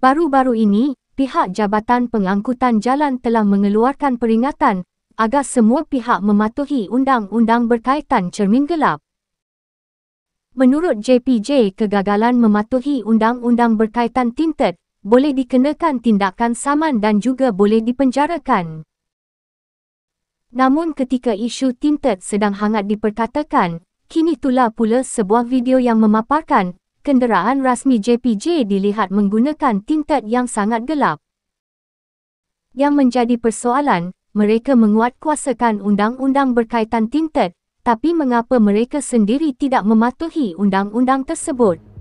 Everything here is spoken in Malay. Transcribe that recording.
Baru-baru ini, pihak Jabatan Pengangkutan Jalan telah mengeluarkan peringatan agar semua pihak mematuhi undang-undang berkaitan cermin gelap. Menurut JPJ, kegagalan mematuhi undang-undang berkaitan tinted boleh dikenakan tindakan saman dan juga boleh dipenjarakan. Namun ketika isu tinted sedang hangat diperkatakan, kini itulah pula sebuah video yang memaparkan kenderaan rasmi JPJ dilihat menggunakan tinted yang sangat gelap. Yang menjadi persoalan, mereka menguatkuasakan undang-undang berkaitan tinted, tapi mengapa mereka sendiri tidak mematuhi undang-undang tersebut?